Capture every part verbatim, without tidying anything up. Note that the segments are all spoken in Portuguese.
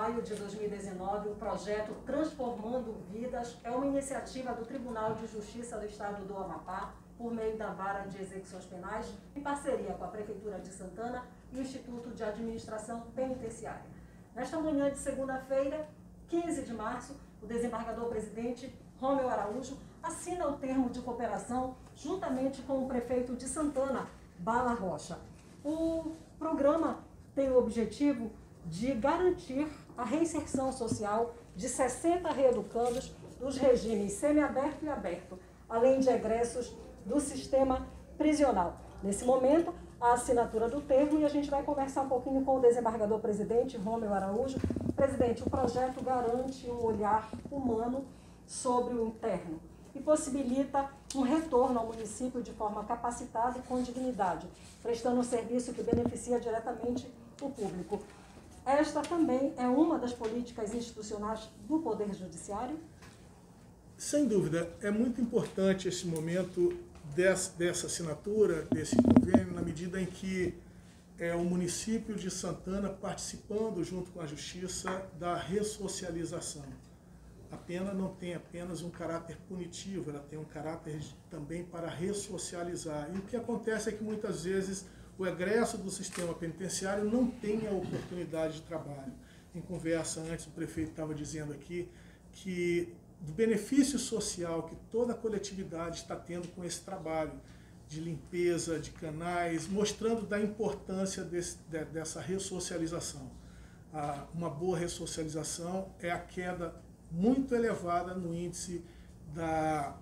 maio de dois mil e dezenove, o projeto Transformando Vidas é uma iniciativa do Tribunal de Justiça do Estado do Amapá, por meio da Vara de Execuções Penais, em parceria com a Prefeitura de Santana e o Instituto de Administração Penitenciária. Nesta manhã de segunda-feira, quinze de março, o desembargador-presidente Rômeu Araújo assina o termo de cooperação juntamente com o prefeito de Santana, Bala Rocha. O programa tem o objetivo de garantir a reinserção social de sessenta reeducandos dos regimes semiaberto e aberto, além de egressos do sistema prisional. Nesse momento, a assinatura do termo, e a gente vai conversar um pouquinho com o desembargador-presidente Rômeu Araújo. Presidente, o projeto garante um olhar humano sobre o interno e possibilita um retorno ao município de forma capacitada e com dignidade, prestando um serviço que beneficia diretamente o público. Esta também é uma das políticas institucionais do Poder Judiciário? Sem dúvida, é muito importante esse momento dessa, dessa assinatura, desse convênio, na medida em que é o município de Santana participando, junto com a Justiça, da ressocialização. A pena não tem apenas um caráter punitivo, ela tem um caráter também para ressocializar. E o que acontece é que muitas vezes o egresso do sistema penitenciário não tem a oportunidade de trabalho. Em conversa antes, o prefeito estava dizendo aqui que do benefício social que toda a coletividade está tendo com esse trabalho de limpeza de canais, mostrando da importância desse, dessa ressocialização. Uma boa ressocialização é a queda muito elevada no índice da,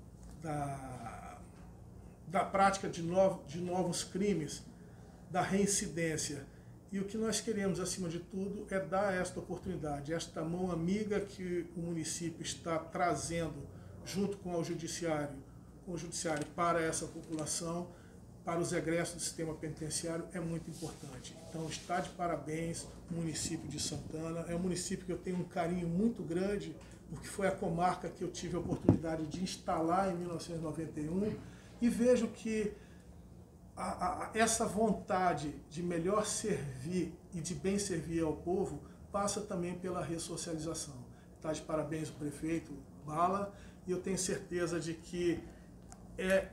da, da prática de, novo, de novos crimes, da reincidência. E o que nós queremos, acima de tudo, é dar esta oportunidade, esta mão amiga que o município está trazendo junto com o judiciário, com o judiciário para essa população, para os egressos do sistema penitenciário, é muito importante. Então, está de parabéns o município de Santana. É um município que eu tenho um carinho muito grande, porque foi a comarca que eu tive a oportunidade de instalar em mil novecentos e noventa e um, e vejo que a, a, essa vontade de melhor servir e de bem servir ao povo passa também pela ressocialização. Está de parabéns o prefeito Bala, e eu tenho certeza de que é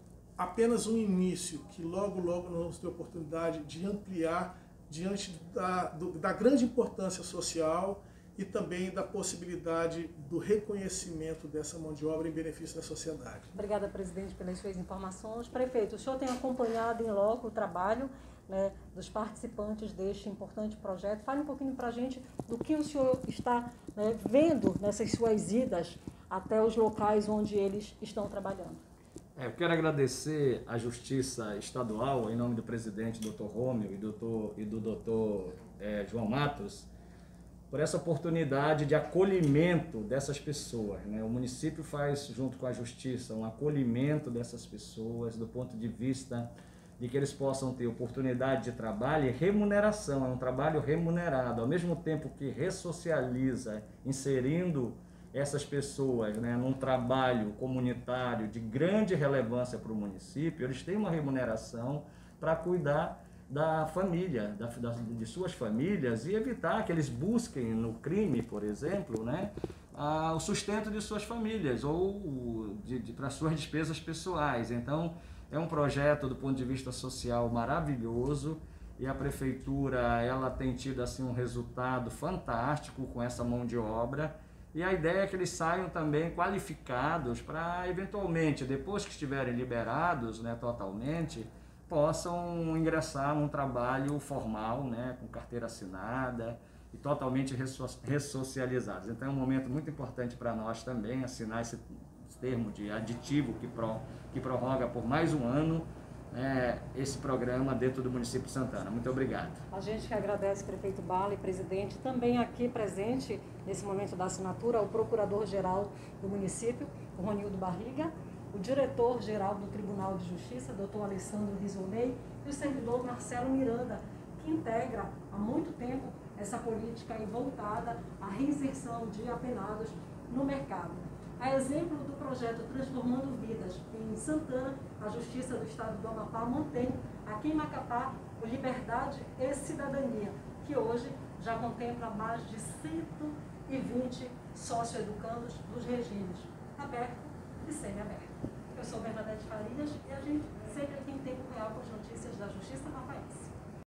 apenas um início, que logo, logo nós vamos ter a oportunidade de ampliar diante da, do, da grande importância social e também da possibilidade do reconhecimento dessa mão de obra em benefício da sociedade. Obrigada, presidente, pelas suas informações. Prefeito, o senhor tem acompanhado em loco o trabalho, né, dos participantes deste importante projeto. Fale um pouquinho para a gente do que o senhor está, né, vendo nessas suas idas até os locais onde eles estão trabalhando. É, eu quero agradecer à Justiça Estadual, em nome do presidente doutor Rômeu e, doutor, e do doutor é, João Matos, por essa oportunidade de acolhimento dessas pessoas, né? O município faz, junto com a Justiça, um acolhimento dessas pessoas do ponto de vista de que eles possam ter oportunidade de trabalho e remuneração. É um trabalho remunerado, ao mesmo tempo que ressocializa, inserindo essas pessoas, né, num trabalho comunitário de grande relevância para o município. Eles têm uma remuneração para cuidar da família, da, da, de suas famílias, e evitar que eles busquem no crime, por exemplo, né, a, o sustento de suas famílias ou de, de, para suas despesas pessoais. Então, é um projeto do ponto de vista social maravilhoso, e a prefeitura ela tem tido assim, um resultado fantástico com essa mão de obra. E a ideia é que eles saiam também qualificados para, eventualmente, depois que estiverem liberados, né, totalmente, possam ingressar num trabalho formal, né, com carteira assinada e totalmente ressocializados. Então é um momento muito importante para nós também assinar esse termo de aditivo que, pro, que prorroga por mais um ano É, esse programa dentro do município de Santana. Muito obrigado. A gente que agradece, prefeito Bala e presidente, também aqui presente nesse momento da assinatura, o procurador-geral do município, o Ronildo Barriga, o diretor-geral do Tribunal de Justiça, doutor Alessandro Risolei, e o servidor Marcelo Miranda, que integra há muito tempo essa política voltada à reinserção de apenados no mercado. A exemplo do projeto Transformando Vidas, em Santana, a Justiça do Estado do Amapá mantém aqui em Macapá o Liberdade e Cidadania, que hoje já contempla mais de cento e vinte socioeducandos dos regimes aberto e semiaberto. Eu sou Bernadette Farias e a gente sempre aqui em tempo real com as notícias da Justiça Mapaense.